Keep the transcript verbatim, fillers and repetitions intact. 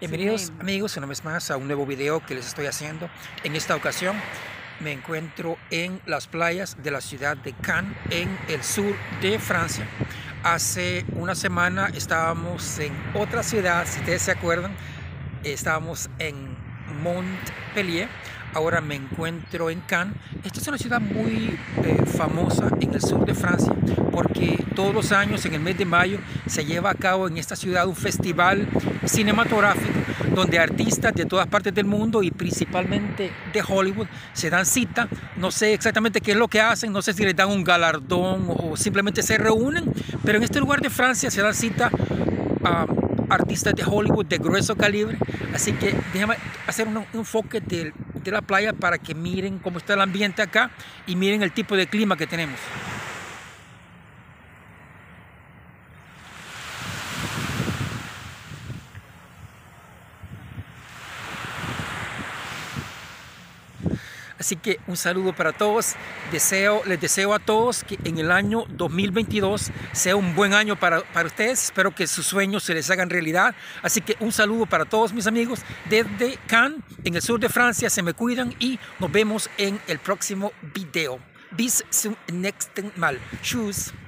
Bienvenidos amigos una vez más a un nuevo video que les estoy haciendo. En esta ocasión me encuentro en las playas de la ciudad de Cannes, en el sur de Francia. Hace una semana estábamos en otra ciudad, si ustedes se acuerdan, estábamos en Montpellier. Ahora me encuentro en Cannes. Esta es una ciudad muy eh, famosa en el sur de Francia porque todos los años en el mes de mayo se lleva a cabo en esta ciudad un festival cinematográfico donde artistas de todas partes del mundo y principalmente de Hollywood se dan cita. No sé exactamente qué es lo que hacen, no sé si les dan un galardón o simplemente se reúnen, pero en este lugar de Francia se dan cita a artistas de Hollywood de grueso calibre. Así que déjame hacer un enfoque de, de la playa para que miren cómo está el ambiente acá y miren el tipo de clima que tenemos. Así que un saludo para todos. Deseo, les deseo a todos que en el año dos mil veintidós sea un buen año para, para ustedes. Espero que sus sueños se les hagan realidad. Así que un saludo para todos mis amigos desde Cannes, en el sur de Francia. Se me cuidan y nos vemos en el próximo video. Bis zum nächsten Mal. Tschüss.